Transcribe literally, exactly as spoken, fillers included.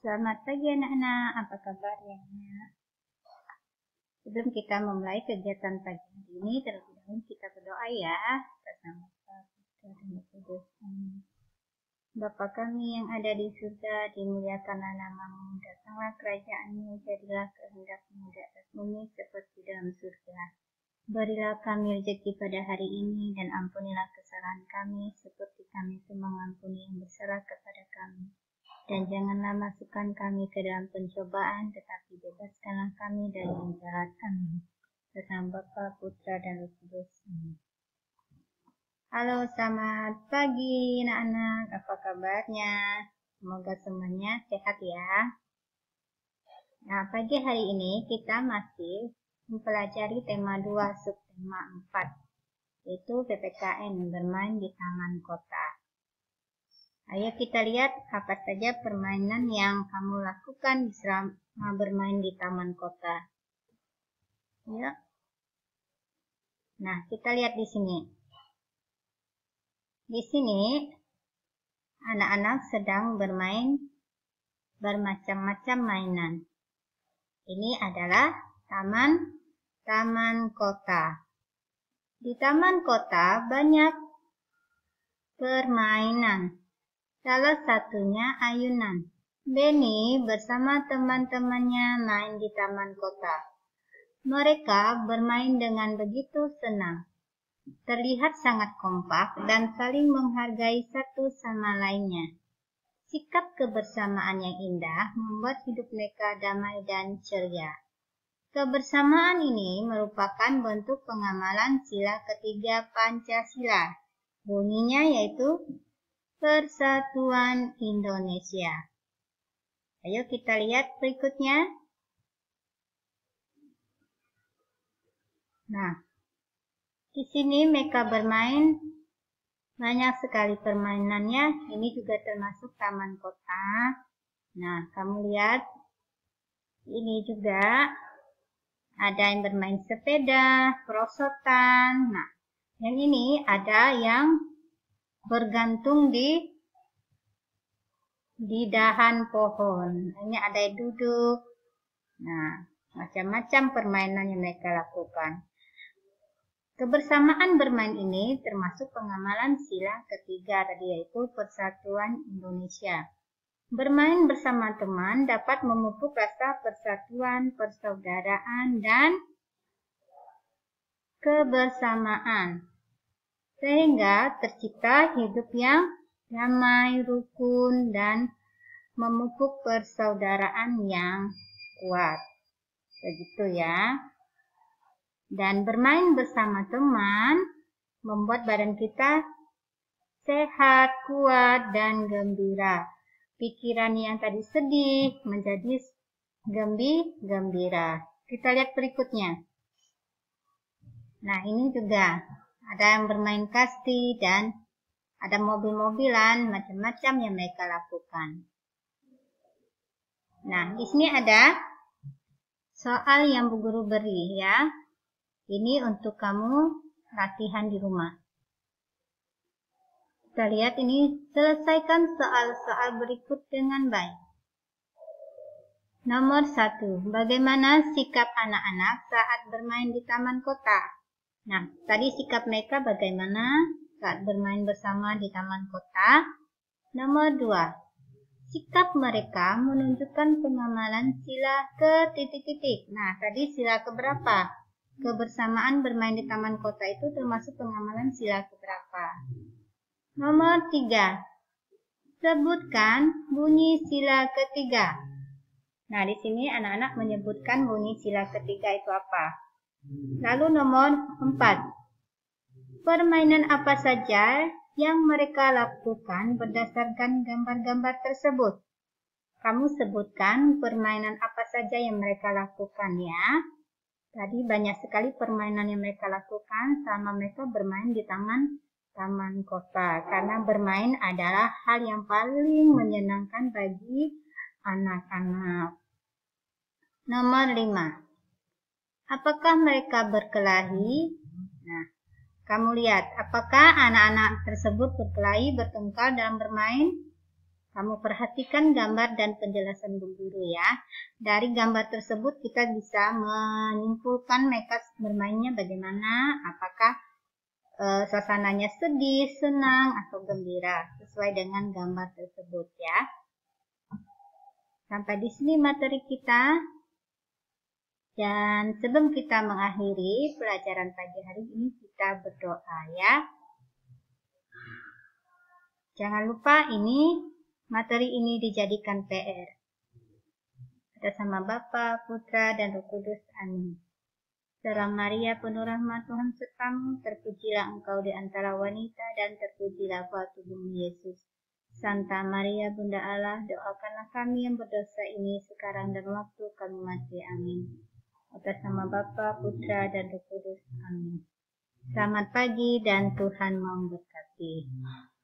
Selamat pagi anak-anak, apa kabarnya? Sebelum kita memulai kegiatan pagi hari ini, terlebih dahulu kita berdoa ya. Bersama Bapa, Putra, dan Roh Kudus. Amin. Bapa kami yang ada di surga, dimuliakanlah namamu, datanglah kerajaanmu, jadilah kehendakmu di atas bumi seperti dalam surga. Berilah kami rezeki pada hari ini, dan ampunilah kesalahan kami, seperti kami semua mengampuni yang bersalah kepada kami. Dan janganlah masukkan kami ke dalam pencobaan, tetapi bebaskanlah kami dari yang jahat. Amin. Bersama Bapa, Putra, dan Roh Kudus. Amin. Halo, selamat pagi anak-anak. Apa kabarnya? Semoga semuanya sehat ya. Nah, pagi hari ini kita masih mempelajari tema dua subtema empat, yaitu P P K N, bermain di taman kota. Ayo kita lihat apa saja permainan yang kamu lakukan selama bermain di taman kota. Ya. Nah, kita lihat di sini. Di sini anak-anak sedang bermain bermacam-macam mainan. Ini adalah taman taman kota. Di taman kota banyak permainan. Salah satunya ayunan. Benny bersama teman-temannya main di taman kota. Mereka bermain dengan begitu senang. Terlihat sangat kompak dan saling menghargai satu sama lainnya. Sikap kebersamaan yang indah membuat hidup mereka damai dan ceria. Kebersamaan ini merupakan bentuk pengamalan sila ketiga Pancasila. Bunyinya yaitu Persatuan Indonesia. Ayo kita lihat berikutnya. Nah, di sini mereka bermain banyak sekali permainannya. Ini juga termasuk taman kota. Nah, kamu lihat ini juga ada yang bermain sepeda, perosotan. Nah, yang ini ada yang bergantung di di dahan pohon. Ini ada yang duduk. Nah, macam-macam permainan yang mereka lakukan. Kebersamaan bermain ini termasuk pengamalan sila ketiga tadi, yaitu Persatuan Indonesia. Bermain bersama teman dapat memupuk rasa persatuan, persaudaraan, dan kebersamaan, sehingga tercipta hidup yang damai, rukun, dan memupuk persaudaraan yang kuat. Begitu ya. Dan bermain bersama teman membuat badan kita sehat, kuat, dan gembira. Pikiran yang tadi sedih menjadi gembi, gembira. Kita lihat berikutnya. Nah, ini juga ada yang bermain kasti dan ada mobil-mobilan, macam-macam yang mereka lakukan. Nah, di sini ada soal yang Bu Guru beri ya. Ini untuk kamu latihan di rumah. Kita lihat ini, selesaikan soal-soal berikut dengan baik. Nomor satu, bagaimana sikap anak-anak saat bermain di taman kota? Nah, tadi sikap mereka bagaimana saat bermain bersama di taman kota. Nomor dua, sikap mereka menunjukkan pengamalan sila ke titik-titik. Nah, tadi sila keberapa? Kebersamaan bermain di taman kota itu termasuk pengamalan sila keberapa? Nomor tiga, sebutkan bunyi sila ketiga. Nah, di sini anak-anak menyebutkan bunyi sila ketiga itu apa? Lalu nomor empat, permainan apa saja yang mereka lakukan berdasarkan gambar-gambar tersebut? Kamu sebutkan permainan apa saja yang mereka lakukan ya. Tadi banyak sekali permainan yang mereka lakukan selama mereka bermain di taman taman kota. Karena bermain adalah hal yang paling menyenangkan bagi anak-anak. Nomor lima. Apakah mereka berkelahi? Nah, kamu lihat, apakah anak-anak tersebut berkelahi, bertengkar dalam bermain? Kamu perhatikan gambar dan penjelasan Bu Guru ya. Dari gambar tersebut kita bisa menyimpulkan mereka bermainnya bagaimana, apakah e, suasananya sedih, senang, atau gembira, sesuai dengan gambar tersebut ya. Sampai di sini materi kita. Dan sebelum kita mengakhiri pelajaran pagi hari ini, kita berdoa ya. Jangan lupa ini materi ini dijadikan P R. Atas nama Bapa, Putra, dan Roh Kudus. Amin. Salam Maria, penuh rahmat, Tuhan sertamu. Terpujilah engkau di antara wanita, dan terpujilah buah tubuhmu Yesus. Santa Maria, Bunda Allah, doakanlah kami yang berdosa ini sekarang dan waktu kami mati. Amin. Atas nama Bapa, Putra, dan Roh Kudus. Amin. Selamat pagi dan Tuhan memberkati.